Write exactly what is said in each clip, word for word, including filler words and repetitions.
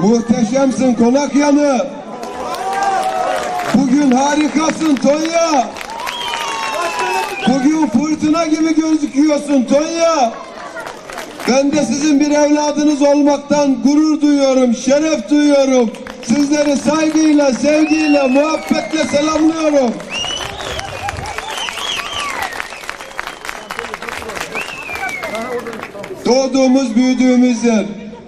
Muhteşemsin Konakyanı. Bugün harikasın Tonya. Bugün fırtına gibi gözüküyorsun Tonya. Ben de sizin bir evladınız olmaktan gurur duyuyorum, şeref duyuyorum. Sizleri saygıyla, sevgiyle, muhabbetle selamlıyorum. Doğduğumuz, büyüdüğümüz yer,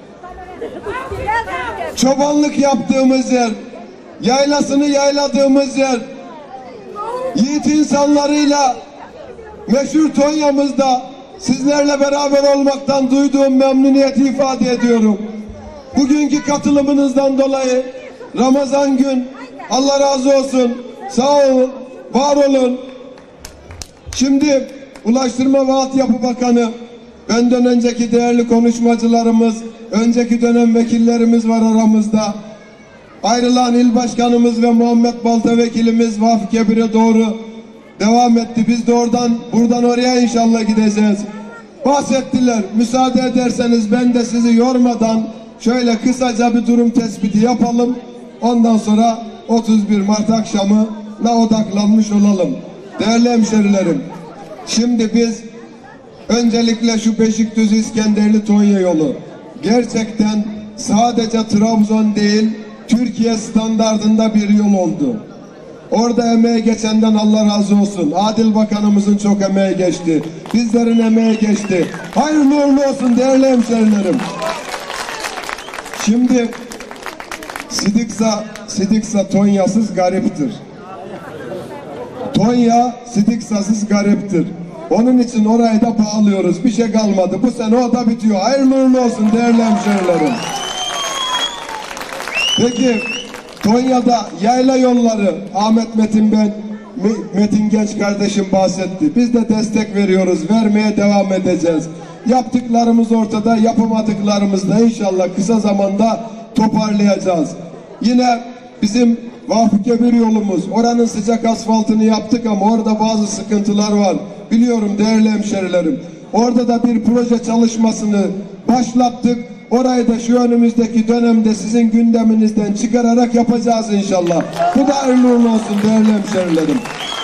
çobanlık yaptığımız yer, yaylasını yayladığımız yer, yiğit insanlarıyla meşhur Tonya'mızda sizlerle beraber olmaktan duyduğum memnuniyeti ifade ediyorum. Bugünkü katılımınızdan dolayı Ramazan gün Allah razı olsun, sağ olun, var olun. Şimdi Ulaştırma ve Altyapı Bakanı, benden önceki değerli konuşmacılarımız, önceki dönem vekillerimiz var aramızda. Ayrılan il başkanımız ve Muhammed Balta vekilimiz Vaf Kebir'e doğru devam etti. Biz de oradan, buradan oraya inşallah gideceğiz. Bahsettiler. Müsaade ederseniz ben de sizi yormadan şöyle kısaca bir durum tespiti yapalım. Ondan sonra otuz bir Mart akşamına odaklanmış olalım. Değerli hemşerilerim, şimdi biz öncelikle şu Beşikdüzü İskenderli Tonya yolu gerçekten sadece Trabzon değil, Türkiye standardında bir yol oldu. Orada emeği geçenden Allah razı olsun. Adil Bakanımızın çok emeği geçti. Bizlerin emeği geçti. Hayırlı uğurlu olsun değerli hemşerilerim. Şimdi Sidiksa, Sidiksa Tonya'sız gariptir. Tonya Sidiksa'sız gariptir. Onun için orayı da bağlıyoruz. Bir şey kalmadı. Bu sene o da bitiyor. Hayırlı uğurlu olsun değerli hemşerilerim. Peki Tonya'da yayla yolları, Ahmet Metin ben, Metin Genç kardeşim bahsetti. Biz de destek veriyoruz, vermeye devam edeceğiz. Yaptıklarımız ortada, yapamadıklarımız da inşallah kısa zamanda toparlayacağız. Yine bizim Vahfi Kebir yolumuz, oranın sıcak asfaltını yaptık ama orada bazı sıkıntılar var. Biliyorum değerli hemşerilerim. Orada da bir proje çalışmasını başlattık. Orayı da şu önümüzdeki dönemde sizin gündeminizden çıkararak yapacağız inşallah. Bu da hayırlı uğurlu olsun değerli hemşerilerim.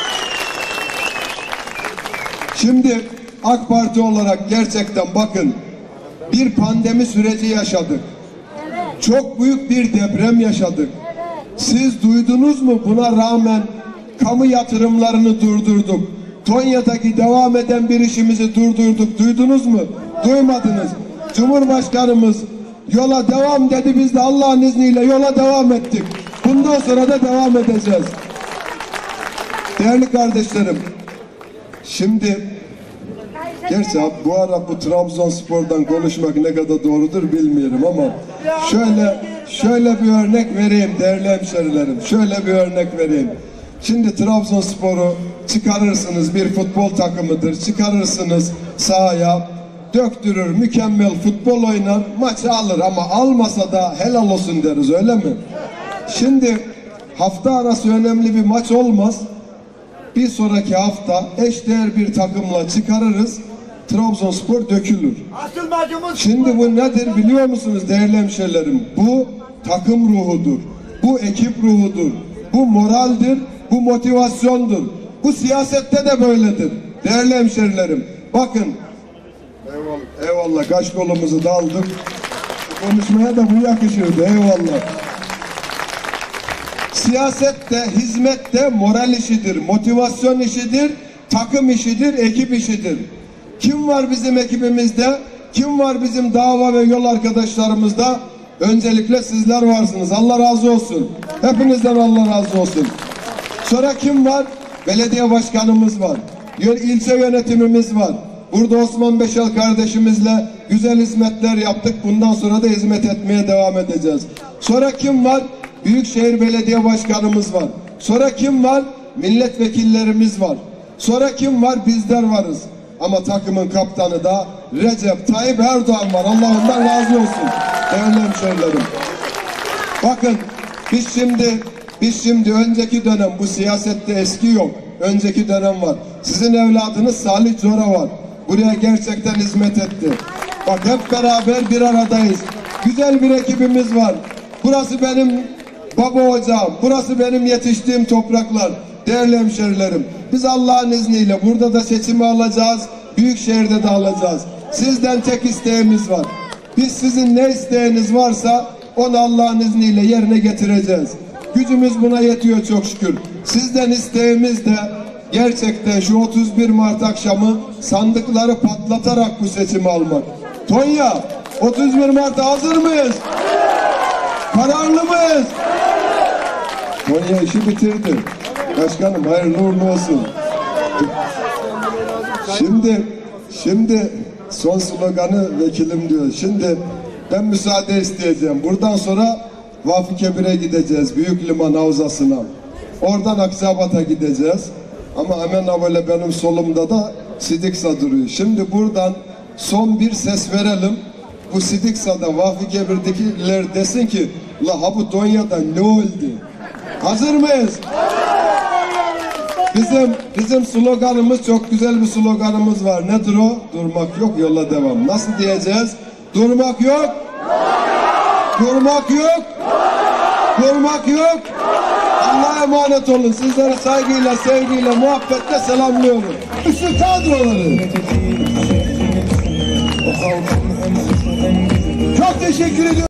Şimdi AK Parti olarak gerçekten bakın, bir pandemi süreci yaşadık. Çok büyük bir deprem yaşadık. Siz duydunuz mu? Buna rağmen kamu yatırımlarını durdurduk. Tonya'daki devam eden bir işimizi durdurduk. Duydunuz mu? Duymadınız. Cumhurbaşkanımız yola devam dedi. Biz de Allah'ın izniyle yola devam ettik. Bundan sonra da devam edeceğiz. Değerli kardeşlerim, şimdi gerçi bu ara bu Trabzonspor'dan konuşmak ne kadar doğrudur bilmiyorum ama şöyle şöyle bir örnek vereyim değerli hemşerilerim. Şöyle bir örnek vereyim. Şimdi Trabzonspor'u çıkarırsınız, bir futbol takımıdır. Çıkarırsınız sahaya, döktürür, mükemmel futbol oynar, maçı alır ama almasa da helal olsun deriz, öyle mi? Şimdi hafta arası önemli bir maç olmaz. Bir sonraki hafta eşdeğer bir takımla çıkarırız, Trabzonspor dökülür. Şimdi bu nedir biliyor musunuz değerli hemşerilerim? Bu takım ruhudur, bu ekip ruhudur, bu moraldir, bu motivasyondur. Bu siyasette de böyledir değerli hemşerilerim. Bakın, eyvallah, eyvallah kaç kolumuzu da aldık. Konuşmaya da bu yakışırdı, eyvallah. Siyasette, hizmette moral işidir, motivasyon işidir, takım işidir, ekip işidir. Kim var bizim ekibimizde? Kim var bizim dava ve yol arkadaşlarımızda? Öncelikle sizler varsınız. Allah razı olsun. Hepinizden Allah razı olsun. Sonra kim var? Belediye başkanımız var. İlçe yönetimimiz var. Burada Osman Beşal kardeşimizle güzel hizmetler yaptık. Bundan sonra da hizmet etmeye devam edeceğiz. Sonra kim var? Büyükşehir Belediye Başkanımız var. Sonra kim var? Milletvekillerimiz var. Sonra kim var? Bizler varız. Ama takımın kaptanı da Recep Tayyip Erdoğan var. Allah ondan razı olsun. Değerli hemşerilerim. Bakın biz şimdi biz şimdi önceki dönem, bu siyasette eski yok. Önceki dönem var. Sizin evladınız Salih Cora var. Buraya gerçekten hizmet etti. Bak hep beraber bir aradayız. Güzel bir ekibimiz var. Burası benim baba ocağım. Burası benim yetiştiğim topraklar. Değerli hemşerilerim, biz Allah'ın izniyle burada da seçimi alacağız. Büyükşehir'de de alacağız. Sizden tek isteğimiz var. Biz sizin ne isteğiniz varsa onu Allah'ın izniyle yerine getireceğiz. Gücümüz buna yetiyor çok şükür. Sizden isteğimiz de gerçekten şu otuz bir Mart akşamı sandıkları patlatarak bu seçimi almak. Tonya, otuz bir Mart'a hazır mıyız? Kararlı mıyız? Tonya işi bitirdi. Başkanım hayırlı uğurlu olsun. Şimdi, şimdi son sloganı vekilim diyor. Şimdi ben müsaade isteyeceğim. Buradan sonra Vafı Kebir'e gideceğiz. Büyük Liman Havzası'na. Oradan Akçabat'a gideceğiz. Ama hemen böyle benim solumda da Sidiksa duruyor. Şimdi buradan son bir ses verelim. Bu Sidiksa'da Vafı Kebir'dekiler desin ki la ha bu Tonya'da ne oldu? Hazır mıyız? Bizim bizim sloganımız, çok güzel bir sloganımız var. Nedir o? Durmak yok, yola devam. Nasıl diyeceğiz? Durmak yok. Durmak yok. Durmak yok. Allah'a emanet olun. Sizlere saygıyla, sevgiyle, muhabbetle selamlıyorum. Üstü kadroları. Çok teşekkür ediyorum.